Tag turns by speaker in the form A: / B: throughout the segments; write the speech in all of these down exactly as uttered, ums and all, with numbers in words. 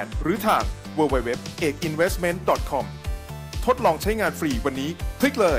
A: ดหรือทาง ดับเบิลยู ดับเบิลยู ดับเบิลยู ดอท เอก อินเวสท์เมนต์ ดอท คอม ทดลองใช้งานฟรีวันนี้คลิกเลย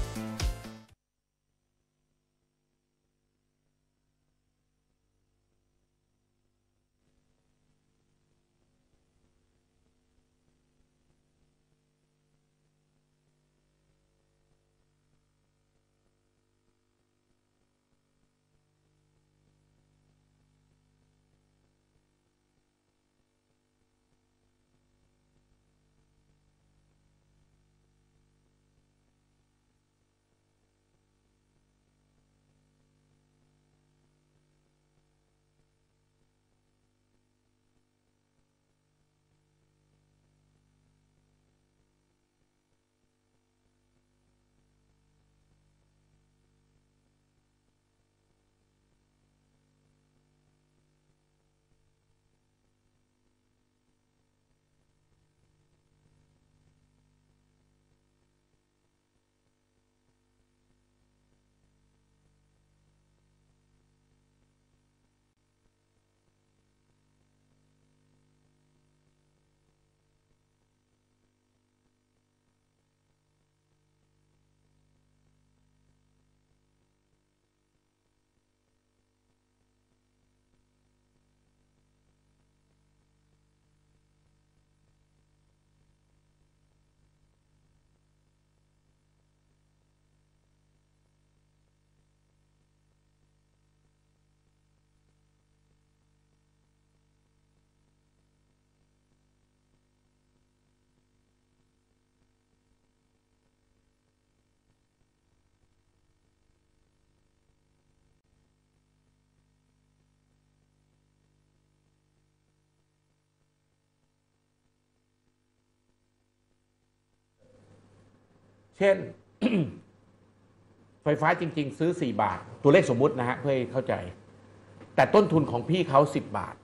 B: เช่น ไฟฟ้าจริงๆซื้อสี่บาทตัวเลขสมมุตินะฮะเพื่อให้เข้าใจแต่ต้นทุนของพี่เขาสิบบาท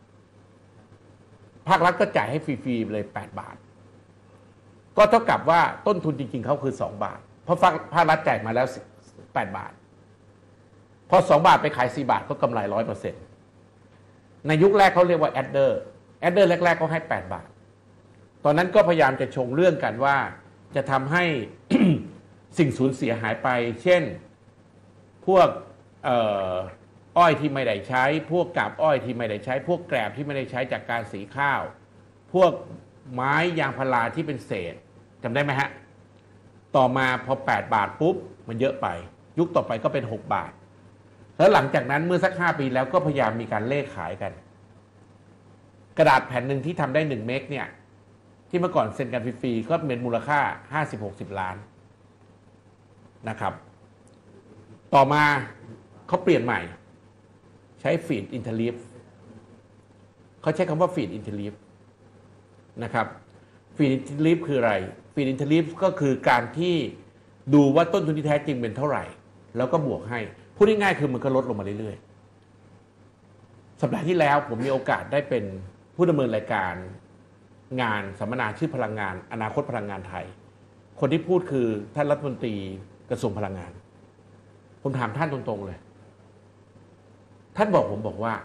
B: ภาครัฐก็จ่ายให้ฟรีๆเลยแปดบาทก็เท่ากับว่าต้นทุนจริงๆเขาคือสองบาทเพราะภาครัฐจ่ายมาแล้วแปดบาทพอสองบาทไปขายสี่บาทก็กำไร ร้อยเปอร์เซ็นต์ ในยุคแรกเขาเรียกว่าแอดเดอร์แอดเดอร์แรกๆก็ให้แปดบาทตอนนั้นก็พยายามจะชงเรื่องกันว่าจะทำให้ สิ่งสูญเสียหายไปเช่นพวกอ้อยที่ไม่ได้ใช้พวกกาบอ้อยที่ไม่ได้ใช้พวกแกลบที่ไม่ได้ใช้จากการสีข้าวพวกไม้ยางพาราที่เป็นเศษจำได้ไหมฮะต่อมาพอแปดบาทปุ๊บมันเยอะไปยุคต่อไปก็เป็นหกบาทแล้วหลังจากนั้นเมื่อสักห้าปีแล้วก็พยายามมีการเลขขายกันกระดาษแผ่นหนึ่งที่ทำได้หนึ่งเมกเนี่ยที่เมื่อก่อนเซ็นกันฟรีๆก็เป็นมูลค่า ห้าสิบหกสิบ ล้านนะครับต่อมาเขาเปลี่ยนใหม่ใช้ฟีดอินเทอร์ลีฟเขาใช้คำว่าฟีดอินเทอร์ลีฟนะครับฟีดอินเทอร์ลีฟคืออะไรฟีดอินเทอร์ลีฟก็คือการที่ดูว่าต้นทุนที่แท้จริงเป็นเท่าไหร่แล้วก็บวกให้พูดง่ายๆคือมันก็ลดลงมาเรื่อยๆสัปดาห์ที่แล้วผมมีโอกาสได้เป็นผู้ดำเนินรายการงานสัมมนาชื่อพลังงานอนาคตพลังงานไทยคนที่พูดคือท่านรัฐมนตรีกระทรวงพลังงานผมถามท่านตรงๆเลยท่านบอกผมบอกว่า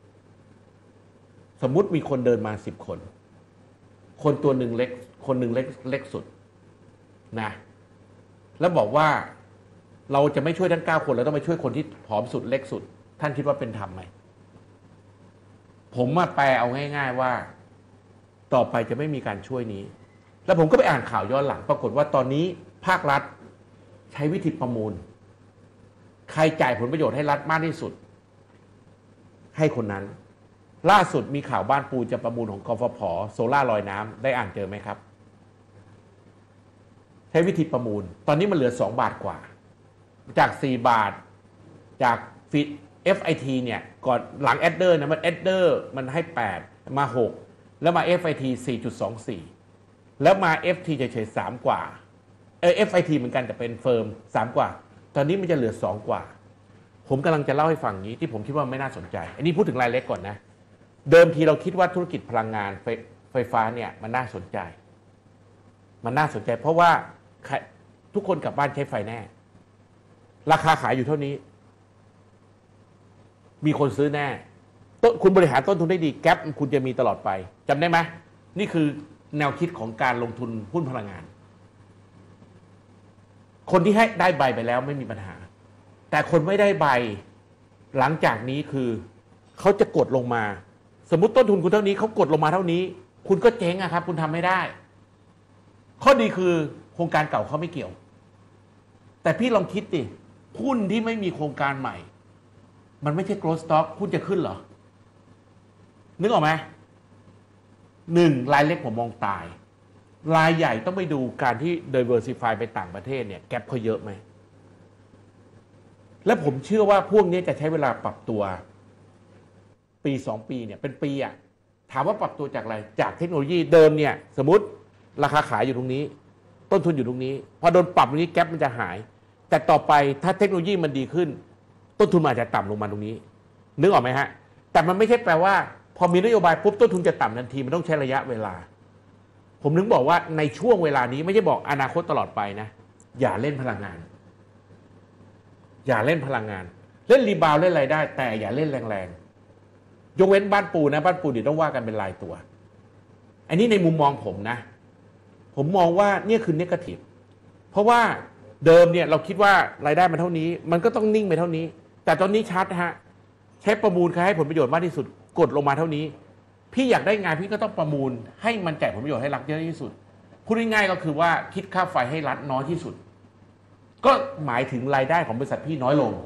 B: สมมุติมีคนเดินมาสิบคนคนตัวหนึ่งเล็กคนหนึ่งเล็กเล็กสุดนะแล้วบอกว่าเราจะไม่ช่วยทั้งเก้าคนเราต้องไปช่วยคนที่ผอมสุดเล็กสุดท่านคิดว่าเป็นธรรมไหมผมมาแปลเอาง่ายๆว่าต่อไปจะไม่มีการช่วยนี้แล้วผมก็ไปอ่านข่าวย้อนหลังปรากฏว่าตอนนี้ภาครัฐใช้วิธีประมูลใครจ่ายผลประโยชน์ให้รัฐมากที่สุดให้คนนั้นล่าสุดมีข่าวบ้านปูจะประมูลของกฟผ.โซล่าลอยน้ำได้อ่านเจอไหมครับใช้วิธีประมูลตอนนี้มันเหลือสองบาทกว่าจากสี่บาทจากฟิต เอฟ ไอ ที เนี่ยก่อนหลังแอดเดอร์นะมันแอดเดอร์มันให้แปดมาหกแล้วมา เอฟ ไอ ที สี่จุดสองสี่ แล้วมา เอฟ ที เฉยๆสามกว่าเออ เอฟ ไอ ที เหมือนกันแต่เป็นเฟิร์มสามกว่าตอนนี้มันจะเหลือสองกว่าผมกำลังจะเล่าให้ฟังนี้ที่ผมคิดว่าไม่น่าสนใจอันนี้พูดถึงรายเล็กก่อนนะเดิมทีเราคิดว่าธุรกิจพลังงานไฟ, ไฟฟ้าเนี่ยมันน่าสนใจมันน่าสนใจเพราะว่าทุกคนกลับบ้านใช้ไฟแน่ราคาขายอยู่เท่านี้มีคนซื้อแน่ต้นคุณบริหารต้นทุนได้ดีแก๊ปคุณจะมีตลอดไปจำได้ไหมนี่คือแนวคิดของการลงทุนหุ้นพลังงานคนที่ให้ได้ใบไปแล้วไม่มีปัญหาแต่คนไม่ได้ใบหลังจากนี้คือเขาจะกดลงมาสมมุติต้นทุนคุณเท่านี้เขากดลงมาเท่านี้คุณก็เจ๊งอะครับคุณทำไม่ได้ข้อดีคือโครงการเก่าเขาไม่เกี่ยวแต่พี่ลองคิดดิหุ้นที่ไม่มีโครงการใหม่มันไม่ใช่ growth stock หุ้นจะขึ้นเหรอนึกออกไหมหนึ่งรายเล็กผมมองตายรายใหญ่ต้องไปดูการที่ diversify ไปต่างประเทศเนี่ยแกปเขาเยอะไหมและผมเชื่อว่าพวกนี้จะใช้เวลาปรับตัวปีสองปีเนี่ยเป็นปีอะถามว่าปรับตัวจากอะไรจากเทคโนโลยีเดิมเนี่ยสมมติราคาขายอยู่ตรงนี้ต้นทุนอยู่ตรงนี้พอโดนปรับตรงนี้แกปมันจะหายแต่ต่อไปถ้าเทคโนโลยีมันดีขึ้นต้นทุนอาจจะต่ำลงมาตรงนี้นึกออกไหมฮะแต่มันไม่ใช่แปลว่าพอมีนโยบายปุ๊บต้นทุนจะต่ำทันทีมันต้องใช้ระยะเวลาผมถึงบอกว่าในช่วงเวลานี้ไม่ใช่บอกอนาคตตลอดไปนะอย่าเล่นพลังงานอย่าเล่นพลังงานเล่นรีบาวเล่นอะไรได้แต่อย่าเล่นแรงๆยกเว้นบ้านปูนะบ้านปูเดี๋ยวต้องว่ากันเป็นรายตัวอันนี้ในมุมมองผมนะผมมองว่านี่คือเนกาทีฟเพราะว่าเดิมเนี่ยเราคิดว่ารายได้มันเท่านี้มันก็ต้องนิ่งไปเท่านี้แต่ตอนนี้ชัดฮะใช้ประมูลใครให้ผลประโยชน์มากที่สุดกดลงมาเท่านี้พี่อยากได้งานพี่ก็ต้องประมูลให้มันจ่ายผลประโยชน์ให้รัฐเยอะที่สุดพูดง่ายๆก็คือว่าคิดค่าไฟให้รัฐน้อยที่สุดก็หมายถึงรายได้ของบริษัทพี่น้อยลง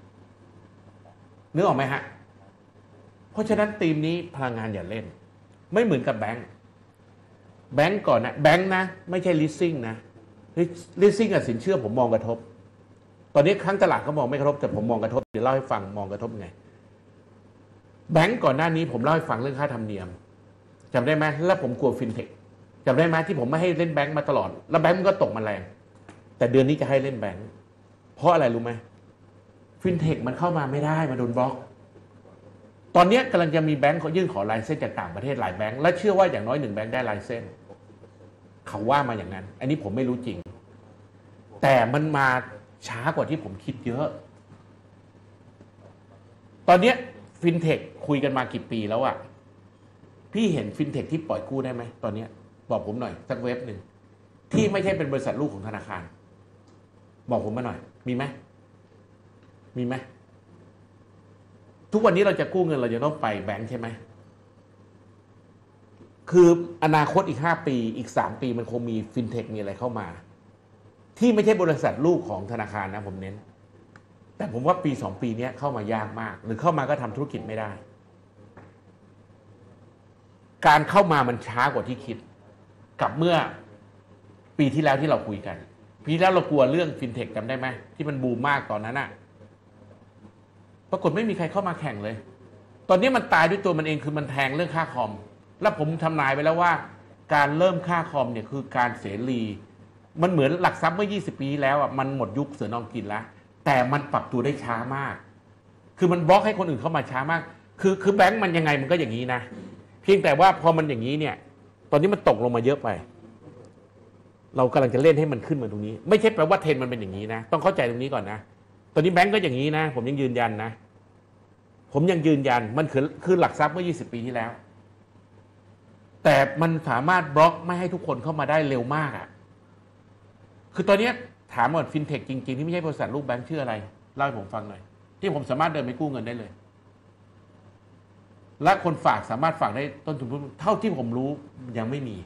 B: นึกออกไหมฮะเพราะฉะนั้นธีมนี้พลังงานอย่าเล่นไม่เหมือนกับแบงก์แบงก์ก่อนนะแบงก์นะไม่ใช่ leasing นะ leasing กับสินเชื่อผมมองกระทบตอนนี้ครั้งตลาดเขามองไม่กระทบแต่ผมมองกระทบเดี๋ยวเล่าให้ฟังมองกระทบไงแบงก์ก่อนหน้านี้ผมเล่าให้ฟังเรื่องค่าธรรมเนียมจำได้ไหมแล้วผมกลัวฟินเทคจำได้ไหมที่ผมไม่ให้เล่นแบงก์มาตลอดแล้วแบงก์มันก็ตกมาแรงแต่เดือนนี้จะให้เล่นแบงก์เพราะอะไรรู้ไหมฟินเทคมันเข้ามาไม่ได้มาโดนบล็อกตอนนี้กำลังจะมีแบงก์เขายื่นขอไลเซนส์จากต่างประเทศหลายแบงก์และเชื่อว่าอย่างน้อยหนึ่งแบงก์ได้ไลเซนส์เขาว่ามาอย่างนั้นอันนี้ผมไม่รู้จริงแต่มันมาช้ากว่าที่ผมคิดเยอะตอนนี้ฟินเทคคุยกันมากี่ปีแล้วอะพี่เห็นฟินเทคที่ปล่อยกู้ได้ไหมตอนนี้บอกผมหน่อยสักเว็บหนึ่งที่ไม่ใช่เป็นบริษัทลูกของธนาคารบอกผมมาหน่อยมีไหมมีไหมทุกวันนี้เราจะกู้เงินเราจะต้องไปแบงค์ใช่ไหมคืออนาคตอีกห้าปีอีกสามปีมันคงมีฟินเทคมีอะไรเข้ามาที่ไม่ใช่บริษัทลูกของธนาคารนะผมเน้นแต่ผมว่าปีสองปีนี้เข้ามายากมากหรือเข้ามาก็ทำธุรกิจไม่ได้การเข้ามามันช้ากว่าที่คิดกับเมื่อปีที่แล้วที่เราคุยกันปีที่แล้วเรากลัวเรื่องฟินเทคจำได้ไหมที่มันบูมมากตอนนั้นน่ะปรากฏไม่มีใครเข้ามาแข่งเลยตอนนี้มันตายด้วยตัวมันเองคือมันแทงเรื่องค่าคอมแล้วผมทำนายไปแล้วว่าการเริ่มค่าคอมเนี่ยคือการเสรีมันเหมือนหลักทรัพย์เมื่อยี่สิบปีแล้วอ่ะมันหมดยุคเสือนองกินแล้วแต่มันปรับตัวได้ช้ามากคือมันบล็อกให้คนอื่นเข้ามาช้ามากคือคือแบงก์มันยังไงมันก็อย่างนี้นะเพียงแต่ว่าพอมันอย่างนี้เนี่ยตอนนี้มันตกลงมาเยอะไปเรากำลังจะเล่นให้มันขึ้นมาตรงนี้ไม่ใช่แปลว่าเทรนด์มันเป็นอย่างนี้นะต้องเข้าใจตรงนี้ก่อนนะตอนนี้แบงก์ก็อย่างนี้นะผมยังยืนยันนะผมยังยืนยันมันคือคือหลักทรัพย์เมื่อยี่สิบปีที่แล้วแต่มันสามารถบล็อกไม่ให้ทุกคนเข้ามาได้เร็วมากอ่ะคือตอนนี้ถามว่าฟินเทคจริงๆที่ไม่ใช่บริษัทลูกแบงค์ชื่ออะไรเล่าให้ผมฟังหน่อยที่ผมสามารถเดินไปกู้เงินได้เลยและคนฝากสามารถฝากได้ต้นทุนเท่าที่ผมรู้ยังไม่มี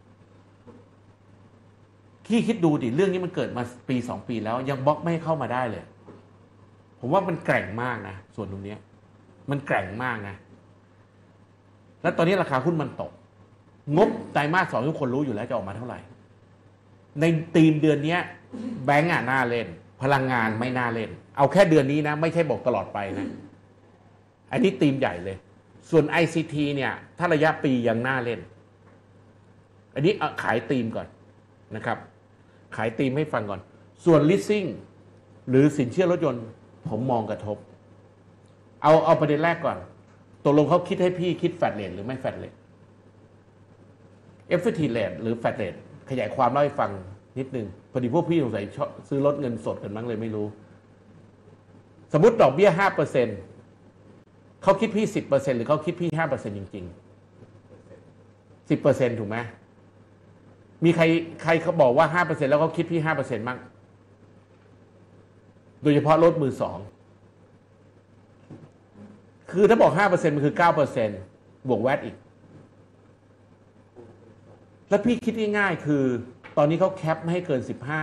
B: ที่คิดดูดิเรื่องนี้มันเกิดมาปีสองปีแล้วยังบล็อกไม่ให้เข้ามาได้เลยผมว่ามันแกร่งมากนะส่วนตรงนี้มันแกร่งมากนะแล้วตอนนี้ราคาหุ้นมันตกงบไตรมาสสองทุกคนรู้อยู่แล้วจะออกมาเท่าไหร่ในธีมเดือนนี้แบงก์อ่ะน่าเล่นพลังงานไม่น่าเล่นเอาแค่เดือนนี้นะไม่ใช่บอกตลอดไปนะอันนี้ธีมใหญ่เลยส่วน ไอ ซี ที เนี่ยถ้าระยะปียังน่าเล่นอันนี้ขายธีมก่อนนะครับขายธีมให้ฟังก่อนส่วน leasing หรือสินเชื่อรถยนต์ผมมองกระทบเอาเอาประเด็นแรกก่อนตกลงเขาคิดให้พี่คิดแฟลตเรทหรือไม่แฟลตเรท เอฟ ที rate หรือแฟลตเรทขยายความเล่าให้ฟังนิดนึงพอดีพวกพี่สงสัยชอบซื้อรถเงินสดกันมั้งเลยไม่รู้สมมติดอกเบี้ย ห้าเปอร์เซ็นต์เขาคิดพี่สิบเปอร์เซ็นต์หรือเขาคิดพี่ห้าเปอร์เซ็นต์จริงๆสิบเปอร์เซ็นต์ถูกไหมมีใครใครเขาบอกว่าห้าเปอร์เซ็นต์แล้วเขาคิดพี่ห้าเปอร์เซ็นต์มั้งโดยเฉพาะรถมือสองคือถ้าบอกห้าเปอร์เซ็นต์มันคือเก้าเปอร์เซ็นต์บวกแวตอีกแล้วพี่คิดง่ายๆคือตอนนี้เขาแคปไม่ให้เกินสิบห้า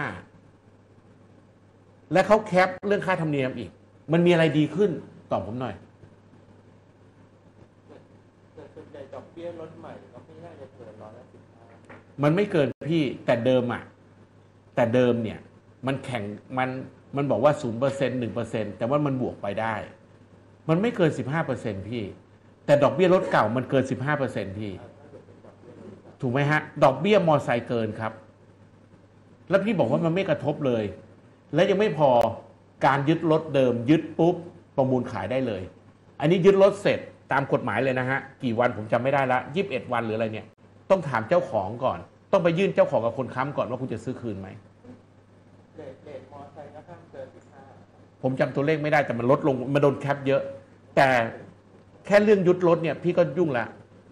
B: และเขาแคปเรื่องค่าธรรมเนียมอีกมันมีอะไรดีขึ้นตอบผมหน่อย
C: แต่ส่วนใหญ่ดอกเบี้ยรถใหม่ก็ไม่น่าจะเกินร้อยละสิบห้า
B: มันไม่เกินพี่แต่เดิมอ่ะแต่เดิมเนี่ยมันแข่งมันมันบอกว่าศูนย์เปอร์เซ็นต์หนึ่งเปอร์เซ็นต์แต่ว่ามันบวกไปได้มันไม่เกินสิบห้าเปอร์เซ็นต์พี่แต่ดอกเบี้ยรถเก่ามันเกินสิบห้าเปอร์เซ็นต์พี่ถูกไหมฮะดอกเบี้ยมอไซค์เกินครับแล้วพี่บอกว่ามันไม่กระทบเลยและยังไม่พอการยึดรถเดิมยึดปุ๊บประมูลขายได้เลยอันนี้ยึดรถเสร็จตามกฎหมายเลยนะฮะกี่วันผมจำไม่ได้ละยี่สิบเอ็ดวันหรืออะไรเนี่ยต้องถามเจ้าของก่อนต้องไปยื่นเจ้าของกับคนค้ำก่อนว่าคุณจะซื้อคืนไหม
C: เรทเรทมอไซค์ก็ห้ามเกินสิบห้า
B: ผมจำตัวเลขไม่ได้แต่มันลดลงมันโดนแคปเยอะแต่แค่เรื่องยึดรถเนี่ยพี่ก็ยุ่งละ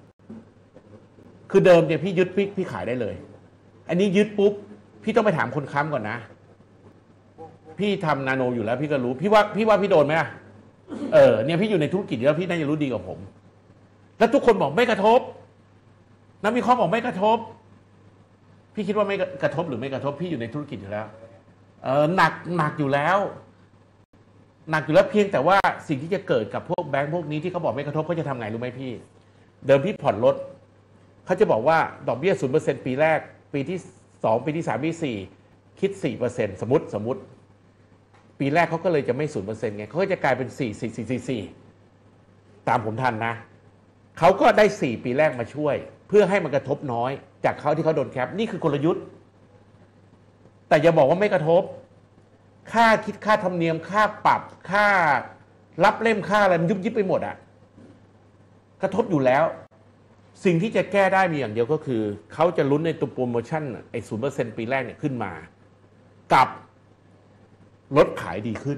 B: คือเดิมเนี่ยพี่ยึดพี่พี่ขายได้เลยอันนี้ยึดปุ๊บพี่ต้องไปถามคนค้ำก่อนนะพี่ทำนาโนอยู่แล้วพี่ก็รู้พี่ว่าพี่ว่าพี่โดนไหมเออเนี่ยพี่อยู่ในธุรกิจแล้วพี่น่าจะรู้ดีกว่าผมแล้วทุกคนบอกไม่กระทบนักวิเคราะห์บอกไม่กระทบพี่คิดว่าไม่กระทบหรือไม่กระทบพี่อยู่ในธุรกิจอยู่แล้วเออหนักหนักอยู่แล้วหนักอยู่แล้วเพียงแต่ว่าสิ่งที่จะเกิดกับพวกแบงค์พวกนี้ที่เขาบอกไม่กระทบเขาจะทำไงรู้ไหมพี่เดิมพี่ผ่อนรถเขาจะบอกว่าดอกเบี้ยศูนย์เปอร์เซ็นต์ปีแรกปีที่สองปีที่สามปีที่สี่คิดสี่เปอร์เซ็นต์สมมติสมมติปีแรกเขาก็เลยจะไม่ศูนย์เปอร์เซ็นต์ไงเขาก็จะกลายเป็นสี่สี่สี่สี่สี่ตามผมทันนะเขาก็ได้สี่ปีแรกมาช่วยเพื่อให้มันกระทบน้อยจากเขาที่เขาโดนแคปนี่คือกลยุทธ์แต่อย่าบอกว่าไม่กระทบค่าคิดค่าธรรมเนียมค่าปรับค่ารับเล่มค่าอะไรมันยุบยิบไปหมดอ่ะกระทบอยู่แล้วสิ่งที่จะแก้ได้มีอย่างเดียวก็คือเขาจะลุ้นในตัวโปรโมชั่นไอ้ศูนย์เปอร์เซ็นต์ปีแรกเนี่ยขึ้นมากับลดขายดีขึ้น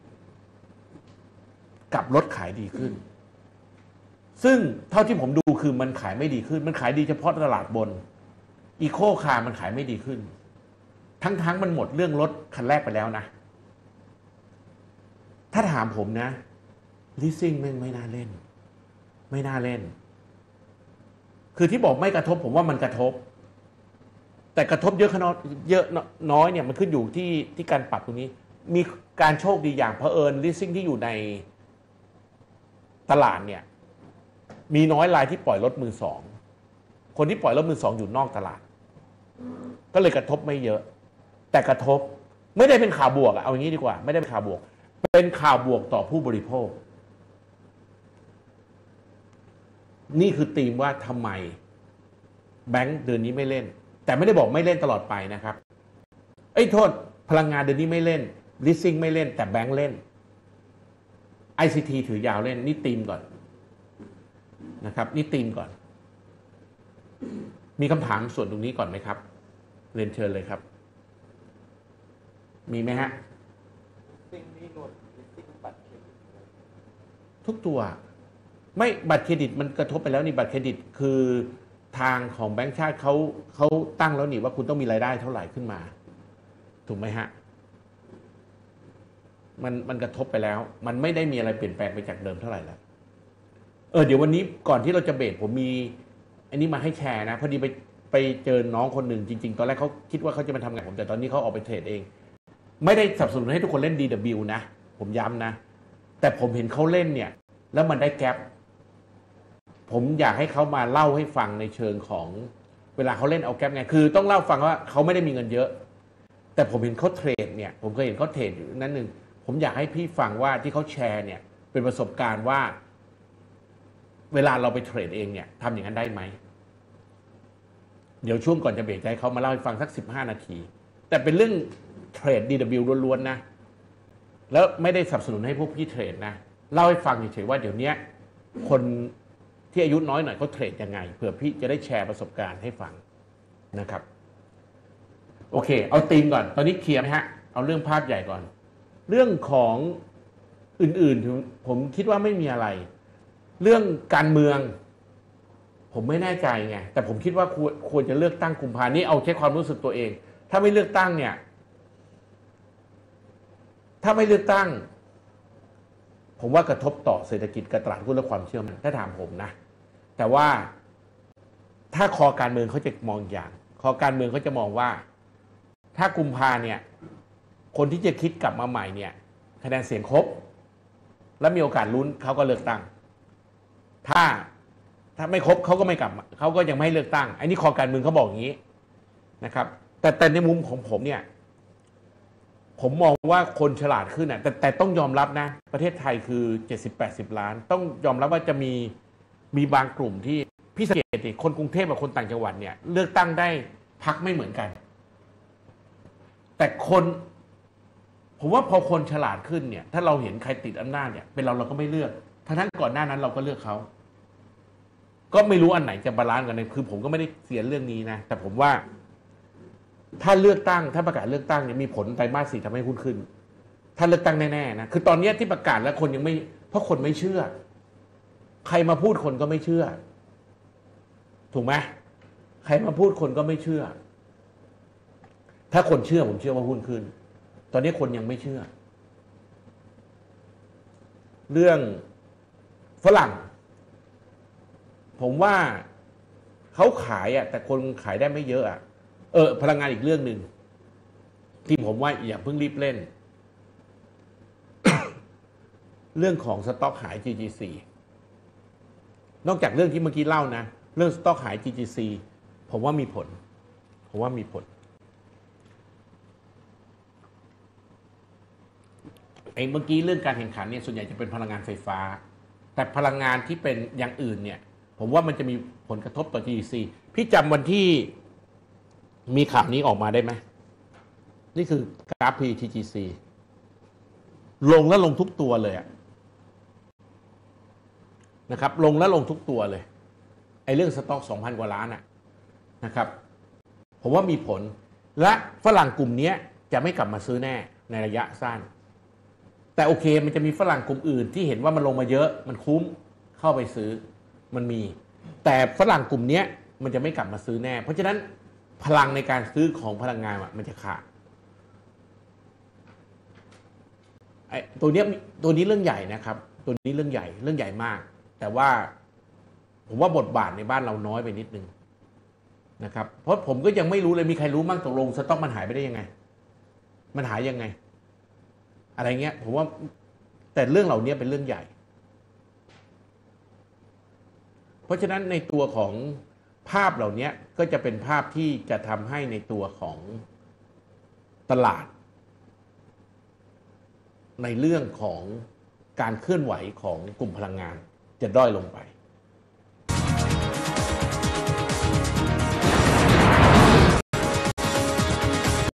B: กับลดขายดีขึ้นซึ่งเท่าที่ผมดูคือมันขายไม่ดีขึ้นมันขายดีเฉพาะตลาดบนอีโคคาร์มันขายไม่ดีขึ้นทั้งๆมันหมดเรื่องรถคันแรกไปแล้วนะถ้าถามผมนะลิสซิ่งแม่งไม่น่าเล่นไม่น่าเล่นคือที่บอกไม่กระทบผมว่ามันกระทบแต่กระทบเยอะขนาดเยอะน้อยเนี่ยมันขึ้นอยู่ที่ที่การปรับตรงนี้มีการโชคดีอย่างเผอิญลิสซิ่งที่อยู่ในตลาดเนี่ยมีน้อยรายที่ปล่อยรถมือสองคนที่ปล่อยรถมือสองอยู่นอกตลาดก็เลยกระทบไม่เยอะแต่กระทบไม่ได้เป็นข่าวบวกเอาอย่างนี้ดีกว่าไม่ได้เป็นข่าวบวกเป็นข่าวบวกต่อผู้บริโภคนี่คือธีมว่าทำไมแบงก์เดือนนี้ไม่เล่นแต่ไม่ได้บอกไม่เล่นตลอดไปนะครับไอ้โทษพลังงานเดือนนี้ไม่เล่นลิสซิ่งไม่เล่นแต่แบงก์เล่น ไอ ซี ที ถือยาวเล่นนี่ธีมก่อนนะครับนี่ธีมก่อนมีคำถามส่วนตรงนี้ก่อนไหมครับเรียนเชิญเลยครับมีไหมฮะ
C: สิ่งนี้หนวดสิ่งบัตรเครดิต
B: ทุกตัวไม่บัตรเครดิตมันกระทบไปแล้วนี่บัตรเครดิตคือทางของแบงก์ชาติเขาเขาตั้งแล้วนี่ว่าคุณต้องมีรายได้เท่าไหร่ขึ้นมาถูกไหมฮะมันมันกระทบไปแล้วมันไม่ได้มีอะไรเปลี่ยนแปลงไปจากเดิมเท่าไหร่แล้วเออเดี๋ยววันนี้ก่อนที่เราจะเบรกผมมีอันนี้มาให้แชร์นะพอดีไปไปเจอน้องคนหนึ่งจริงๆตอนแรกเขาคิดว่าเขาจะมาทำงานผมแต่ตอนนี้เขาออกไปเทรดเองไม่ได้สนับสนุนให้ทุกคนเล่น ดี ดับเบิลยู นะผมย้ำนะแต่ผมเห็นเขาเล่นเนี่ยแล้วมันได้แก๊ปผมอยากให้เขามาเล่าให้ฟังในเชิงของเวลาเขาเล่นเอาแก๊ปไงคือต้องเล่าฟังว่าเขาไม่ได้มีเงินเยอะแต่ผมเห็นเขาเทรดเนี่ยผมเคยเห็นเขาเทรดอยู่นั้นหนึ่งผมอยากให้พี่ฟังว่าที่เขาแชร์เนี่ยเป็นประสบการณ์ว่าเวลาเราไปเทรดเองเนี่ยทำอย่างนั้นได้ไหมเดี๋ยวช่วงก่อนจะเบรกให้เขามาเล่าให้ฟังสักสิบห้านาทีแต่เป็นเรื่องเทรด ดี ดับเบิลยู ล้วนๆนะแล้วไม่ได้สนับสนุนให้พวกพี่เทรดนะเล่าให้ฟังเฉยๆว่าเดี๋ยวนี้คนที่อายุน้อยหน่อยเขาเทรดยังไงเผื่อพี่จะได้แชร์ประสบการณ์ให้ฟังนะครับโอเคเอาธีมก่อนตอนนี้เคลียร์ไหมฮะเอาเรื่องภาพใหญ่ก่อนเรื่องของอื่นๆผมคิดว่าไม่มีอะไรเรื่องการเมืองผมไม่แน่ใจไงแต่ผมคิดว่าควรควรจะเลือกตั้งกุมภานี้เอาแค่ความรู้สึกตัวเอง ถ้าไม่เลือกตั้งเนี่ยถ้าไม่เลือกตั้งผมว่ากระทบต่อเศรษฐกิจกับตลาดหุ้นและความเชื่อมั่นถ้าถามผมนะแต่ว่าถ้าคอการเมืองเขาจะมองอย่างคอการเมืองเขาจะมองว่าถ้ากุมภาเนี่ยคนที่จะคิดกลับมาใหม่เนี่ยคะแนนเสียงครบและมีโอกาสลุ้นเขาก็เลือกตั้งถ้าถ้าไม่ครบเขาก็ไม่กลับเขาก็ยังไม่ให้เลือกตั้งอันนี้คอการเมืองเขาบอกอย่างนี้นะครับแต่แต่ในมุมของผมเนี่ยผมมองว่าคนฉลาดขึ้นนะแต่แต่ต้องยอมรับนะประเทศไทยคือ เจ็ดสิบแปดสิบ ล้านต้องยอมรับว่าจะมีมีบางกลุ่มที่พี่สังเกตดิคนกรุงเทพกับคนต่างจังหวัดเนี่ยเลือกตั้งได้พรรคไม่เหมือนกันแต่คนผมว่าพอคนฉลาดขึ้นเนี่ยถ้าเราเห็นใครติดอำนาจเนี่ยเป็นเราเราก็ไม่เลือกทั้งนั้นก่อนหน้านั้นเราก็เลือกเขาก็ไม่รู้อันไหนจะบาลานซ์กันคือผมก็ไม่ได้เสียเรื่องนี้นะแต่ผมว่าถ้าเลือกตั้งถ้าประกาศเลือกตั้งเนี่ยมีผลไตรมาสสี่ทำให้หุ้นขึ้นถ้าเลือกตั้งแน่ๆนะคือตอนนี้ที่ประกาศแล้วคนยังไม่เพราะคนไม่เชื่อใครมาพูดคนก็ไม่เชื่อถูกไหมใครมาพูดคนก็ไม่เชื่อถ้าคนเชื่อผมเชื่อว่าหุ้นขึ้นตอนนี้คนยังไม่เชื่อเรื่องฝรั่งผมว่าเขาขายอ่ะแต่คนขายได้ไม่เยอะอ่ะเออพลังงานอีกเรื่องหนึ่งที่ผมว่าอย่าเพิ่งรีบเล่น เรื่องของสต็อกหาย จี จี ซี นอกจากเรื่องที่เมื่อกี้เล่านะเรื่องสต็อกหาย จี จี ซี ผมว่ามีผลผมว่ามีผลไอ้เมื่อกี้เรื่องการแข่งขันเนี่ยส่วนใหญ่จะเป็นพลังงานไฟฟ้าแต่พลังงานที่เป็นอย่างอื่นเนี่ยผมว่ามันจะมีผลกระทบต่อ จี จี ซี พี่จำวันที่มีข่าวนี้ออกมาได้ไหมนี่คือกราฟ พี ที จี ซี ลงแล้วลงทุกตัวเลยนะครับลงแล้วลงทุกตัวเลยไอ้เรื่องสต็อก สองพัน กว่าล้านอะนะครับผมว่ามีผลและฝรั่งกลุ่มนี้จะไม่กลับมาซื้อแน่ในระยะสั้นแต่โอเคมันจะมีฝรั่งกลุ่มอื่นที่เห็นว่ามันลงมาเยอะมันคุ้มเข้าไปซื้อมันมีแต่ฝรั่งกลุ่มนี้มันจะไม่กลับมาซื้อแน่เพราะฉะนั้นพลังในการซื้อของพลังงานมันจะขาดไอ้ตัวนี้ตัวนี้เรื่องใหญ่นะครับตัวนี้เรื่องใหญ่เรื่องใหญ่มากแต่ว่าผมว่าบทบาทในบ้านเราน้อยไปนิดนึงนะครับเพราะผมก็ยังไม่รู้เลยมีใครรู้มั่งตกลงสต็อกมันหายไปได้ยังไงมันหายยังไงอะไรเงี้ยผมว่าแต่เรื่องเหล่านี้เป็นเรื่องใหญ่เพราะฉะนั้นในตัวของภาพเหล่านี้ก็จะเป็นภาพที่จะทำให้ในตัวของตลาดในเรื่องของการเคลื่อนไหวของกลุ่มพลังงานจะด้อยลงไป